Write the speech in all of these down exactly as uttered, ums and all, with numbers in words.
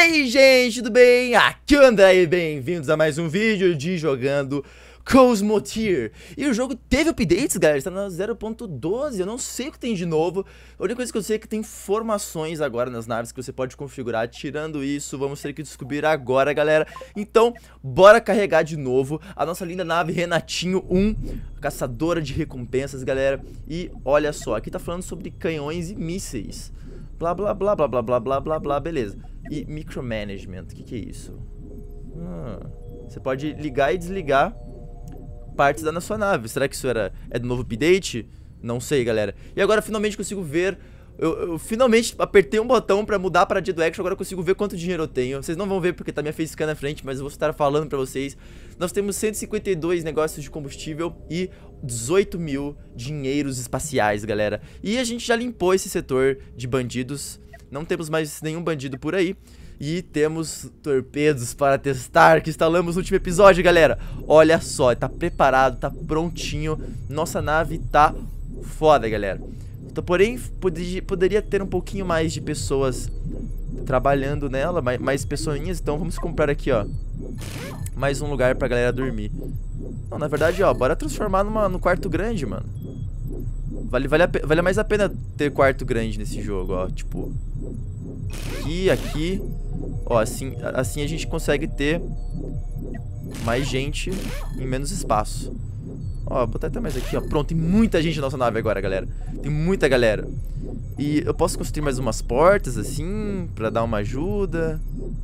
aí, gente, tudo bem? Aqui é o André e bem-vindos a mais um vídeo de jogando Cosmotier. E o jogo teve updates, galera, está na zero ponto doze, eu não sei o que tem de novo. A única coisa que eu sei é que tem formações agora nas naves que você pode configurar. Tirando isso, vamos ter que descobrir agora, galera. Então, bora carregar de novo a nossa linda nave Renatinho um, caçadora de recompensas, galera. E olha só, aqui tá falando sobre canhões e mísseis. Blá, blá, blá, blá, blá, blá, blá, blá, blá, beleza. E micromanagement, o que que é isso? Ah, você pode ligar e desligar partes da sua nave. Será que isso era, é do novo update? Não sei, galera. E agora finalmente consigo ver. Eu, eu finalmente apertei um botão pra mudar para dia do action. Agora eu consigo ver quanto dinheiro eu tenho. Vocês não vão ver porque tá minha facecam na frente, mas eu vou estar falando pra vocês. Nós temos cento e cinquenta e dois negócios de combustível e dezoito mil dinheiros espaciais, galera. E a gente já limpou esse setor de bandidos. Não temos mais nenhum bandido por aí. E temos torpedos para testar, que instalamos no último episódio, galera. Olha só, tá preparado, tá prontinho. Nossa nave tá foda, galera. Então, porém, poderia, poderia ter um pouquinho mais de pessoas trabalhando nela, mais, mais pessoinhas. Então vamos comprar aqui, ó, mais um lugar pra galera dormir. Não, na verdade, ó, bora transformar numa, no quarto grande, mano. Vale, vale, a, vale mais a pena ter quarto grande nesse jogo, ó. Tipo, aqui, aqui. Ó, assim, assim a gente consegue ter mais gente em menos espaço. Ó, vou botar até mais aqui, ó. Pronto, tem muita gente na nossa nave agora, galera. Tem muita galera. E eu posso construir mais umas portas, assim, pra dar uma ajuda.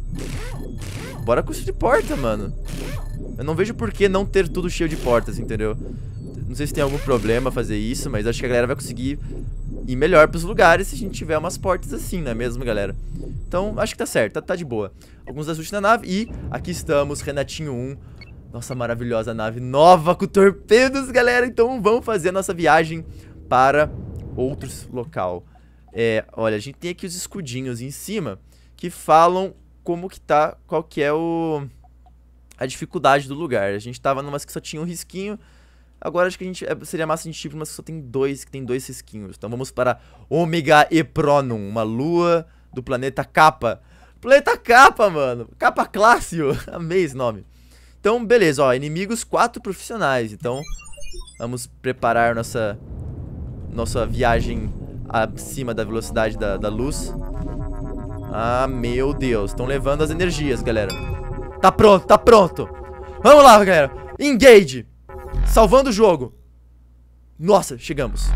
Bora construir porta, mano. Eu não vejo por que não ter tudo cheio de portas, entendeu? Não sei se tem algum problema fazer isso, mas acho que a galera vai conseguir ir melhor pros lugares se a gente tiver umas portas assim, não é mesmo, galera? Então, acho que tá certo, tá, tá de boa. Alguns ajustes na nave e aqui estamos, Renatinho um. Nossa maravilhosa nave nova com torpedos, galera. Então vamos fazer a nossa viagem para outros local. É, olha, a gente tem aqui os escudinhos em cima que falam como que tá, qual que é o... a dificuldade do lugar. A gente tava numas que só tinha um risquinho. Agora acho que a gente é, seria massa a gente ir pra umas que só tem dois, que tem dois risquinhos. Então vamos para Omega Epronum, uma lua do planeta Kappa. Planeta Kappa, mano. Kappa Clássio. Amei esse nome. Então, beleza, ó. Inimigos quatro profissionais. Então, vamos preparar nossa, nossa viagem acima da velocidade da, da luz. Ah, meu Deus. Estão levando as energias, galera. Tá pronto, tá pronto. Vamos lá, galera. Engage. Salvando o jogo. Nossa, chegamos.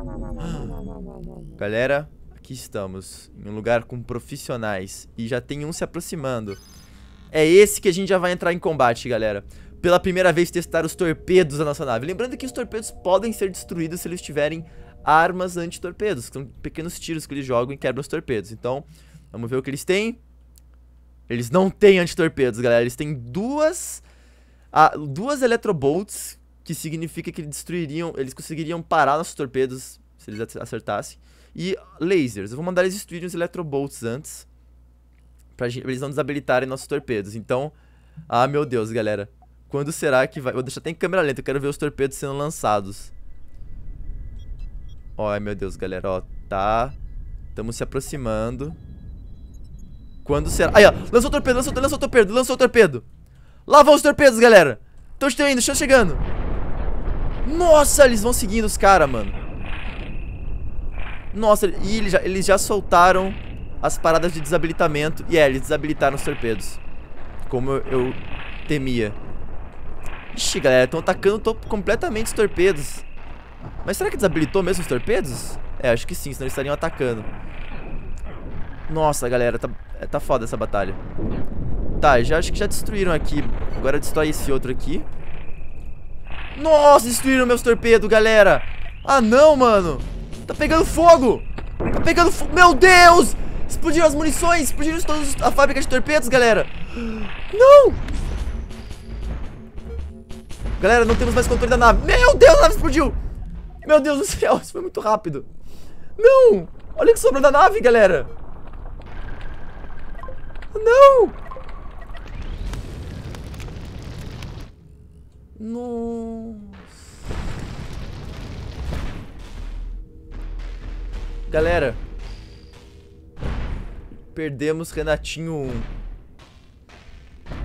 Galera, aqui estamos. Em um lugar com profissionais. E já tem um se aproximando. É esse que a gente já vai entrar em combate, galera. Pela primeira vez testar os torpedos da nossa nave. Lembrando que os torpedos podem ser destruídos se eles tiverem armas anti-torpedos, que são pequenos tiros que eles jogam e quebram os torpedos. Então, vamos ver o que eles têm. Eles não têm anti-torpedos, galera. Eles têm duas ah, Duas eletrobolts, que significa que eles destruiriam, eles conseguiriam parar nossos torpedos se eles acertassem. E lasers. Eu vou mandar eles destruírem os eletrobolts antes, pra eles não desabilitarem nossos torpedos. Então, ah, meu Deus, galera. Quando será que vai... Vou deixar até em câmera lenta, eu quero ver os torpedos sendo lançados. Ó, ai, meu Deus, galera, ó. Tá. Estamos se aproximando. Quando será... Aí, ó. Lançou o torpedo, lançou, lançou o torpedo, lançou o torpedo. Lá vão os torpedos, galera. Estão indo, estão chegando. Nossa, eles vão seguindo os caras, mano. Nossa, e eles já, eles já soltaram as paradas de desabilitamento. E é, eles desabilitaram os torpedos, como eu, eu temia. Ixi, galera, estão atacando tô, completamente os torpedos. Mas será que desabilitou mesmo os torpedos? É, acho que sim, senão eles estariam atacando. Nossa, galera, tá, tá foda essa batalha. Tá, já, acho que já destruíram aqui. Agora destrói esse outro aqui. Nossa, destruíram meus torpedos, galera. Ah, não, mano. Tá pegando fogo. Tá pegando fogo, meu Deus. Explodiram as munições, explodiram todos a fábrica de torpedos, galera. Não! Galera, não temos mais controle da nave. Meu Deus, a nave explodiu. Meu Deus do céu, isso foi muito rápido. Não! Olha o que sobrou da nave, galera. Não! Nossa. Galera, perdemos Renatinho um.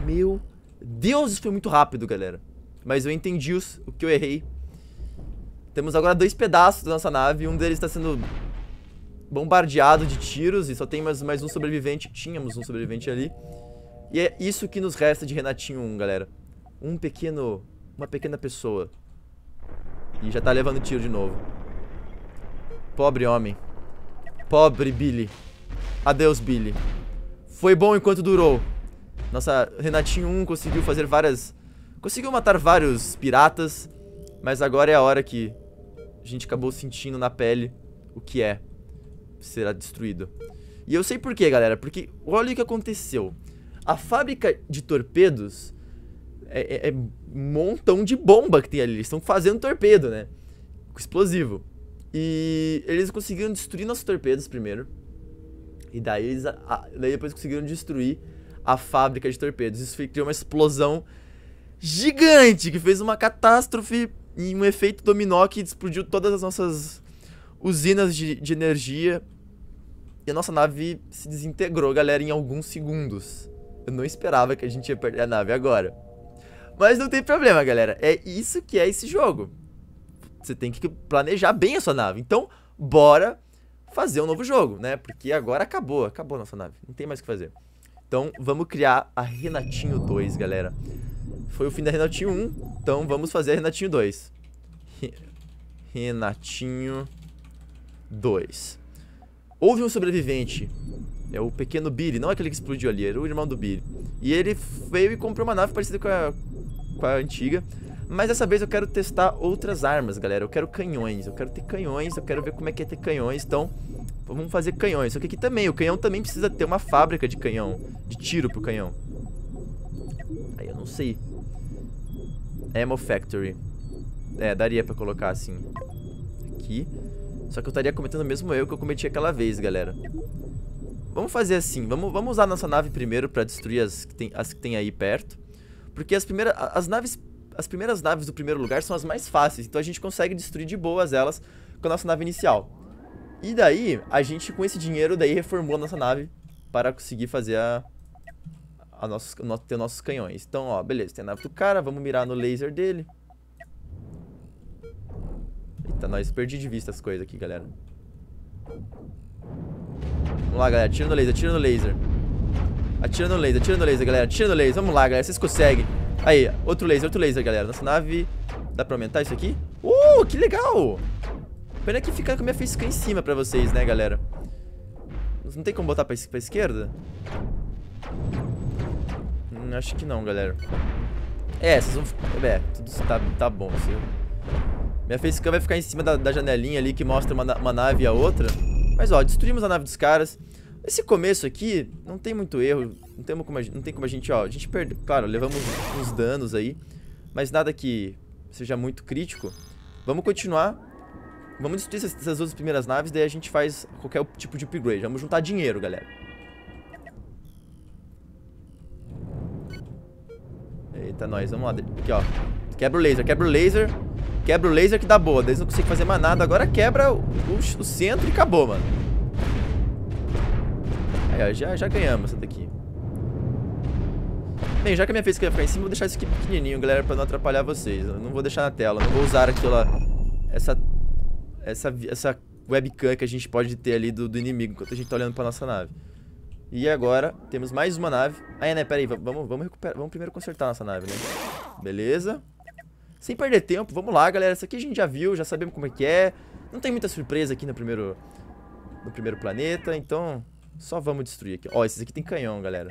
Meu Deus, isso foi muito rápido, galera. Mas eu entendi os, o que eu errei. Temos agora dois pedaços da nossa nave. Um deles está sendo bombardeado de tiros e só tem mais, mais um sobrevivente. Tínhamos um sobrevivente ali. E é isso que nos resta de Renatinho um, galera. Um pequeno... Uma pequena pessoa. E já tá levando tiro de novo. Pobre homem. Pobre Billy. Adeus, Billy. Foi bom enquanto durou. Nossa, Renatinho um conseguiu fazer várias... Conseguiu matar vários piratas. Mas agora é a hora que a gente acabou sentindo na pele o que é será destruído. E eu sei por quê, galera. Porque olha o que aconteceu. A fábrica de torpedos é, é, é um montão de bomba que tem ali. Eles estão fazendo torpedo, né? Com explosivo. E eles conseguiram destruir nossos torpedos primeiro. E daí, eles, a, daí depois conseguiram destruir a fábrica de torpedos. Isso criou uma explosão gigante que fez uma catástrofe e um efeito dominó que explodiu todas as nossas usinas de, de energia. E a nossa nave se desintegrou, galera, em alguns segundos. Eu não esperava que a gente ia perder a nave agora. Mas não tem problema, galera. É isso que é esse jogo. Você tem que planejar bem a sua nave. Então, bora fazer um novo jogo, né? Porque agora acabou, acabou a nossa nave. Não tem mais o que fazer. Então, vamos criar a Renatinho dois, galera. Foi o fim da Renatinho um, então vamos fazer a Renatinho dois. Renatinho dois. Houve um sobrevivente. É o pequeno Billy, não aquele que explodiu ali, era o irmão do Billy. E ele veio e comprou uma nave parecida com a, com a antiga. Mas dessa vez eu quero testar outras armas, galera. Eu quero canhões, eu quero ter canhões, eu quero ver como é que é ter canhões. Então, vamos fazer canhões. Só que aqui também, o canhão também precisa ter uma fábrica de canhão, de tiro pro canhão. Aí eu não sei. Ammo Factory. É, daria pra colocar assim. Aqui. Só que eu estaria cometendo o mesmo erro que eu cometi aquela vez, galera. Vamos fazer assim, vamos, vamos usar a nossa nave primeiro pra destruir as que tem, as que tem aí perto. Porque as primeiras, as naves, as primeiras naves do primeiro lugar são as mais fáceis. Então a gente consegue destruir de boas elas com a nossa nave inicial. E daí, a gente com esse dinheiro daí reformou a nossa nave para conseguir fazer a... a nossos, ter nossos canhões. Então, ó, beleza, tem a nave do cara, vamos mirar no laser dele. Eita, nós perdi de vista as coisas aqui, galera. Vamos lá, galera, atira no laser, atira no laser. Atira no laser, atira no laser, galera, atira no laser. Vamos lá, galera, vocês conseguem. Aí, outro laser, outro laser, galera. Nossa nave... Dá pra aumentar isso aqui? Uh, que legal! Pena que fica com a minha facecam em cima pra vocês, né, galera? Não tem como botar pra, pra esquerda? Hum, acho que não, galera. É, vocês vão... É, tudo tá, tá bom. Assim. Minha facecam vai ficar em cima da, da janelinha ali que mostra uma, uma nave e a outra. Mas, ó, destruímos a nave dos caras. Esse começo aqui, não tem muito erro. Não tem como a, não tem como a gente, ó... A gente perdeu... Claro, levamos uns danos aí. Mas nada que seja muito crítico. Vamos continuar. Vamos destruir essas, essas duas primeiras naves. Daí a gente faz qualquer tipo de upgrade. Vamos juntar dinheiro, galera. Eita, nós. Vamos lá. Aqui, ó. Quebra o laser, quebra o laser. Quebra o laser que dá boa. Daí eles não conseguem fazer mais nada. Agora quebra o, o, o centro e acabou, mano. Aí, ó. Já, já ganhamos essa daqui. Bem, já que a minha facecam vai ficar em cima, eu vou deixar isso aqui pequenininho, galera, pra não atrapalhar vocês. Eu não vou deixar na tela. Não vou usar aquela... Essa... Essa, essa webcam que a gente pode ter ali do, do inimigo enquanto a gente tá olhando pra nossa nave. E agora, temos mais uma nave. Ah, né, pera aí, vamos, vamos recuperar. Vamos primeiro consertar a nossa nave, né? Beleza. Sem perder tempo, vamos lá, galera. Isso aqui a gente já viu, já sabemos como é que é. Não tem muita surpresa aqui no primeiro No primeiro planeta, então só vamos destruir aqui. Ó, esses aqui tem canhão, galera.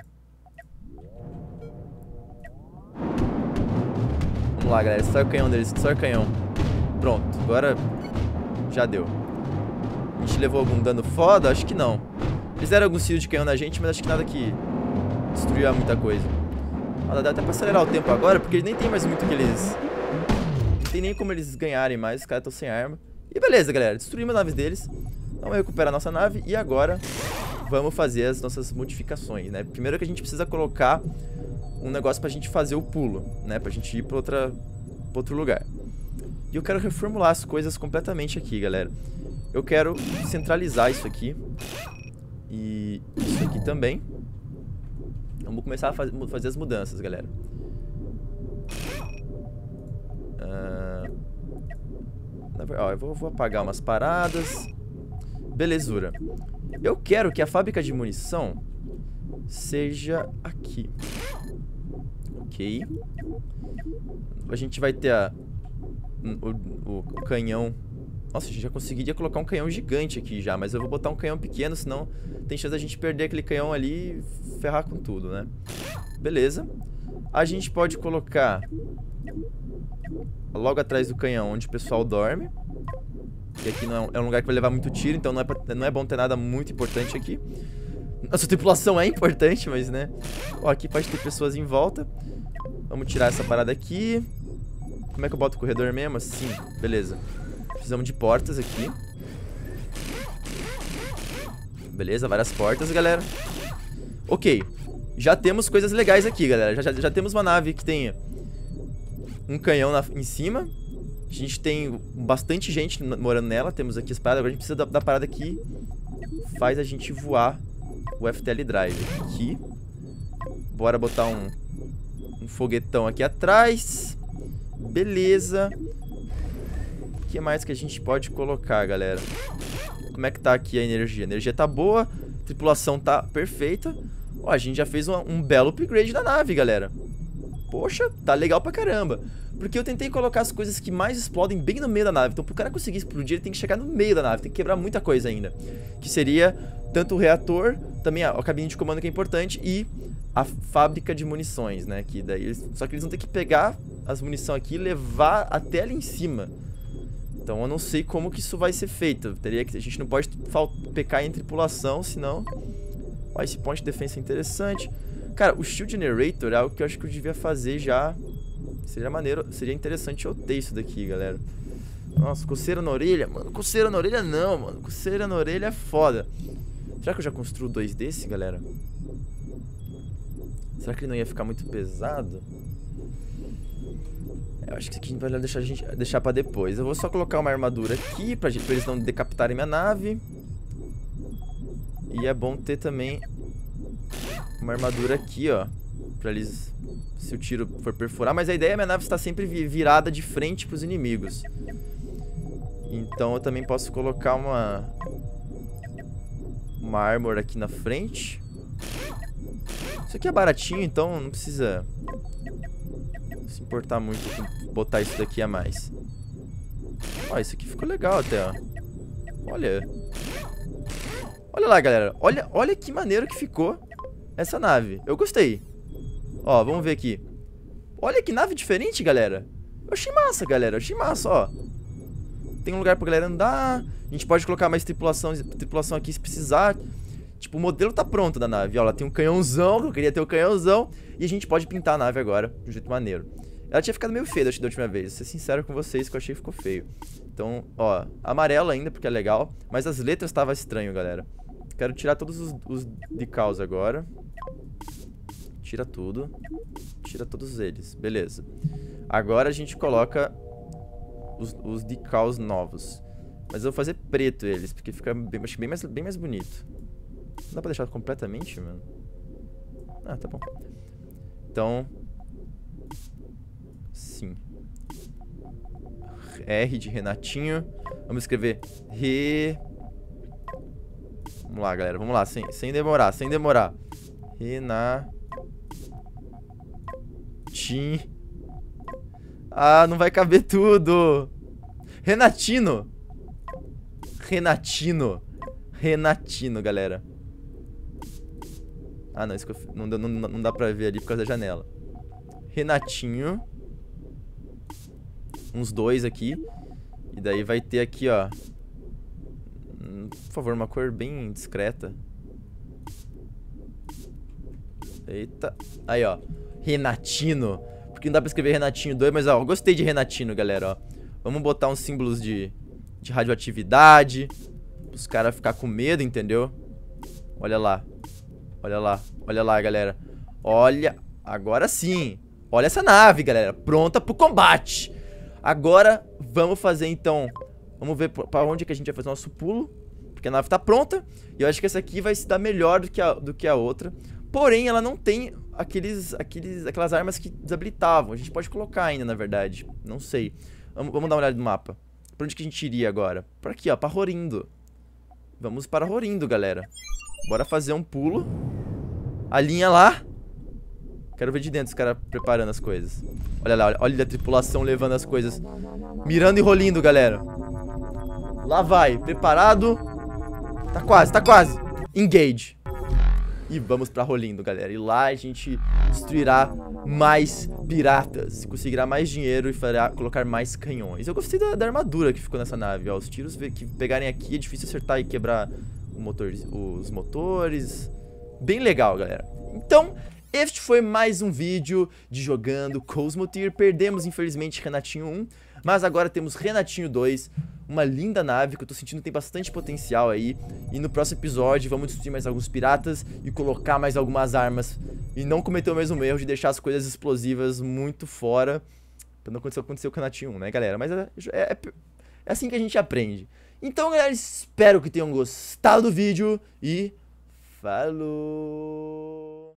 Vamos lá, galera, só o canhão deles, só o canhão. Pronto, agora já deu. A gente levou algum dano foda? Acho que não. Eles deram alguns tiros de canhão na gente, mas acho que nada que destruiu muita coisa. Ah, dá até pra acelerar o tempo agora, porque nem tem mais muito que eles... Não tem nem como eles ganharem mais, os caras estão sem arma. E beleza, galera, destruímos a nave deles. Vamos recuperar a nossa nave e agora vamos fazer as nossas modificações, né? Primeiro que a gente precisa colocar um negócio pra gente fazer o pulo, né? Pra gente ir pra, outra, pra outro lugar. E eu quero reformular as coisas completamente aqui, galera. Eu quero centralizar isso aqui. E isso aqui também. Vamos começar a faz, fazer as mudanças, galera. Ah, ó, eu vou, vou apagar umas paradas. Belezura. Eu quero que a fábrica de munição seja aqui. Ok. A gente vai ter a, o, o, o canhão. Nossa, a gente já conseguiria colocar um canhão gigante aqui já, mas eu vou botar um canhão pequeno, senão tem chance da gente perder aquele canhão ali e ferrar com tudo, né? Beleza. A gente pode colocar logo atrás do canhão onde o pessoal dorme. E aqui não é, um, é um lugar que vai levar muito tiro, então não é, pra, não é bom ter nada muito importante aqui. Nossa tripulação é importante, mas né. Ó, aqui pode ter pessoas em volta. Vamos tirar essa parada aqui. Como é que eu boto o corredor mesmo? Assim, beleza. Precisamos de portas aqui. Beleza, várias portas, galera. Ok. Já temos coisas legais aqui, galera. Já, já, já temos uma nave que tem um canhão na, em cima. A gente tem bastante gente morando nela. Temos aqui as paradas. Agora a gente precisa da, da parada que faz a gente voar o F T L Drive aqui. Bora botar um, um foguetão aqui atrás. Beleza. O que mais que a gente pode colocar, galera? Como é que tá aqui a energia? A energia tá boa. A tripulação tá perfeita. Ó, a gente já fez um, um belo upgrade da nave, galera. Poxa, tá legal pra caramba. Porque eu tentei colocar as coisas que mais explodem bem no meio da nave. Então pro cara conseguir explodir, ele tem que chegar no meio da nave. Tem que quebrar muita coisa ainda. Que seria tanto o reator, também a, a cabine de comando que é importante, e a fábrica de munições, né? Que daí eles, só que eles vão ter que pegar as munições aqui e levar até ali em cima. Então eu não sei como que isso vai ser feito. Teria que, a gente não pode pecar em tripulação, senão... Ó, esse ponto de defesa é interessante. Cara, o Shield Generator é algo que eu acho que eu devia fazer já. Seria maneiro, seria interessante eu ter isso daqui, galera. Nossa, coceira na orelha. Mano, coceira na orelha não, mano. Coceira na orelha é foda. Será que eu já construo dois desse, galera? Será que ele não ia ficar muito pesado? Eu acho que isso aqui vai deixar, a gente, deixar pra depois. Eu vou só colocar uma armadura aqui pra, pra eles não decapitarem minha nave. E é bom ter também uma armadura aqui, ó. Pra eles... Se o tiro for perfurar. Mas a ideia é a minha nave estar sempre virada de frente pros inimigos. Então eu também posso colocar uma... Uma armor aqui na frente. Isso aqui é baratinho, então não precisa... se importar muito com botar isso daqui a mais. Ó, isso aqui ficou legal até, ó. Olha. Olha lá, galera. Olha, olha que maneiro que ficou essa nave. Eu gostei. Ó, vamos ver aqui. Olha que nave diferente, galera. Eu achei massa, galera. Eu achei massa, ó. Tem um lugar pra galera andar. A gente pode colocar mais tripulação, tripulação aqui se precisar. Tipo, o modelo tá pronto da nave. Ó, ela tem um canhãozão. Eu queria ter o um canhãozão. E a gente pode pintar a nave agora de um jeito maneiro. Ela tinha ficado meio feia da última vez. Vou ser sincero com vocês que eu achei que ficou feio. Então, ó, amarelo ainda porque é legal. Mas as letras estavam estranho, galera. Quero tirar todos os, os decals agora. Tira tudo. Tira todos eles. Beleza. Agora a gente coloca os, os decals novos. Mas eu vou fazer preto eles, porque fica bem, acho bem, mais, bem mais bonito. Não dá pra deixar completamente, mano? Ah, tá bom. Então... Sim. R de Renatinho. Vamos escrever Re... Vamos lá, galera. Vamos lá, sem, sem demorar, sem demorar. Renatinho. Ah, não vai caber tudo. Renatino. Renatino. Renatino, galera. Ah, não, isso que eu, não, não, não dá pra ver ali por causa da janela. Renatinho. Uns dois aqui. E daí vai ter aqui, ó. Por favor, uma cor bem discreta. Eita. Aí, ó. Renatino. Porque não dá pra escrever Renatinho dois, mas ó, eu gostei de Renatino, galera, ó. Vamos botar uns símbolos de, de radioatividade. Os caras ficar com medo, entendeu? Olha lá. Olha lá. Olha lá, galera. Olha. Agora sim. Olha essa nave, galera. Pronta pro combate. Agora, vamos fazer, então... Vamos ver pra onde que a gente vai fazer o nosso pulo. Porque a nave tá pronta. E eu acho que essa aqui vai se dar melhor do que a, do que a outra. Porém, ela não tem aqueles, aqueles, aquelas armas que desabilitavam. A gente pode colocar ainda, na verdade. Não sei. Vamos, vamos dar uma olhada no mapa. Pra onde que a gente iria agora? Por aqui, ó, pra Rorindo. Vamos para Rorindo, galera. Bora fazer um pulo. A linha lá. Quero ver de dentro os caras preparando as coisas. Olha lá, olha, olha a tripulação levando as coisas. Mirando e rolindo, galera. Lá vai, preparado. Tá quase, tá quase. Engage. E vamos pra Rolindo, galera. E lá a gente destruirá mais piratas. Conseguirá mais dinheiro e fará colocar mais canhões. Eu gostei da, da armadura que ficou nessa nave, ó. Os tiros que pegarem aqui é difícil acertar e quebrar o motor, os motores. Bem legal, galera. Então, este foi mais um vídeo de jogando Cosmoteer. Perdemos, infelizmente, Renatinho um. Mas agora temos Renatinho dois. Uma linda nave que eu tô sentindo que tem bastante potencial aí. E no próximo episódio vamos destruir mais alguns piratas e colocar mais algumas armas. E não cometer o mesmo erro de deixar as coisas explosivas muito fora. Pra não acontecer o que aconteceu com o Renatinho um, né, galera? Mas é, é, é assim que a gente aprende. Então, galera, espero que tenham gostado do vídeo. E falou!